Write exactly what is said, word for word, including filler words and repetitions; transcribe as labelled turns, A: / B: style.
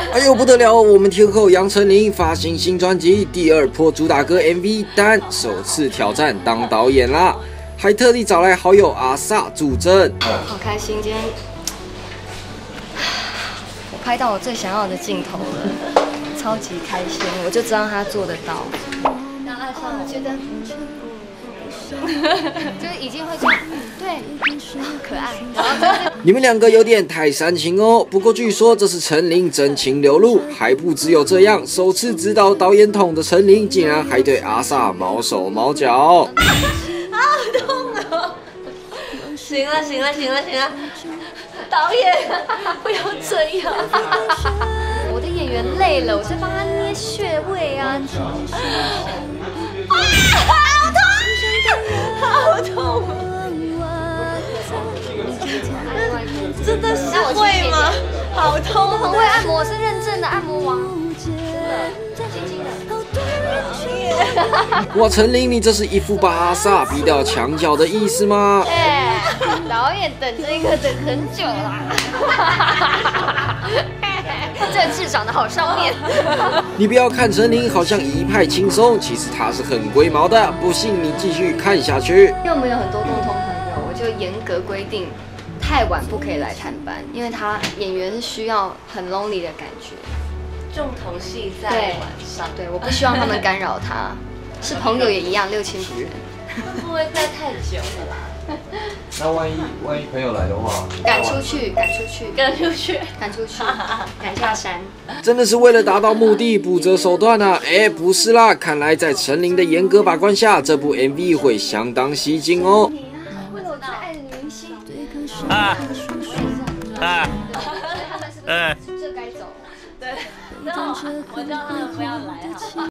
A: 哎呦不得了！我们天后杨丞琳发行新专辑，第二波主打歌 M V《单》首次挑战当导演啦，还特地找来好友阿 sa 助阵。
B: 好开心，今天我拍到我最想要的镜头了，超级开心！我就知道他做得到。那爱上我觉得，就是已经会这样，对，可爱。然后
A: 你们两个有点太煽情哦。不过据说这是丞琳真情流露，还不只有这样，首次指导导演筒的丞琳竟然还对阿 sa 毛手毛脚。
C: 好痛哦！行了行了行了行了，导演不要这样。
B: 我的演员累了，我在帮他捏穴位啊。
C: 好痛！真的是会吗？好痛！
B: 我很会按摩，是认证的按摩王。
A: 哇，丞琳，你这是一副把阿 sa 逼到墙角的意思吗？
B: 哎，导演等这个等很久啦。这次长得好上面。
A: 你不要看丞琳好像一派轻松，其实她是很龟毛的。不信你继续看下去。
B: 因为我们有很多共同朋友，我就严格规定，太晚不可以来探班，因为他演员是需要很 lonely 的感觉。
C: 重头戏在晚上，
B: 对，我不希望他们干扰他。是朋友也一样，六亲不认。
C: 会不会待太久了啦？
D: 那万一万一朋友来的话，
B: 赶出去，赶出去，
C: 赶出去，
B: 赶出去，赶下山。
A: 真的是为了达到目的不择手段啊！哎，不是啦，看来在丞琳的严格把关下，这部 M V 会相当吸睛哦。
B: 为了我最爱的女明星。
E: 啊啊！
B: 他们是这该走。
C: 对，然后我叫他们不要来哈。